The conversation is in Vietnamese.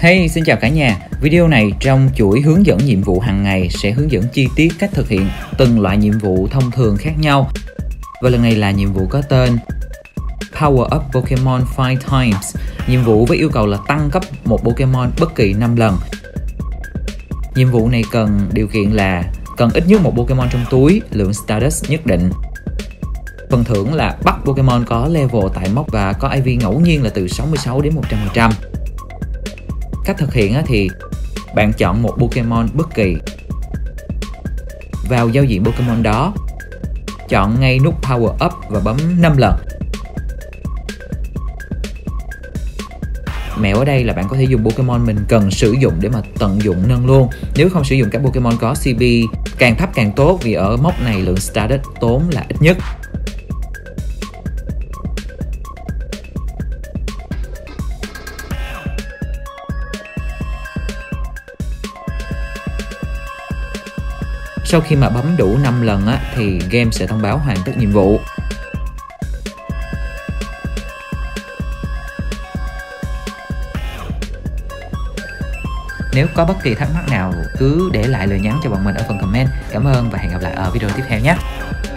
Hey, xin chào cả nhà. Video này trong chuỗi hướng dẫn nhiệm vụ hàng ngày sẽ hướng dẫn chi tiết cách thực hiện từng loại nhiệm vụ thông thường khác nhau. Và lần này là nhiệm vụ có tên Power Up Pokemon 5 times. Nhiệm vụ với yêu cầu là tăng cấp một Pokemon bất kỳ 5 lần. Nhiệm vụ này cần điều kiện là cần ít nhất một Pokemon trong túi, lượng Stardust nhất định. Phần thưởng là bắt Pokemon có level tại mốc và có IV ngẫu nhiên là từ 66 đến 100%. Cách thực hiện thì bạn chọn một Pokemon bất kỳ, vào giao diện Pokemon đó, chọn ngay nút Power Up và bấm 5 lần. Mẹo ở đây là bạn có thể dùng Pokemon mình cần sử dụng để mà tận dụng nâng luôn. Nếu không sử dụng các Pokemon có CP càng thấp càng tốt, vì ở mốc này lượng Stardust tốn là ít nhất. Sau khi mà bấm đủ 5 lần thì game sẽ thông báo hoàn tất nhiệm vụ. Nếu có bất kỳ thắc mắc nào cứ để lại lời nhắn cho bọn mình ở phần comment. Cảm ơn và hẹn gặp lại ở video tiếp theo nhé.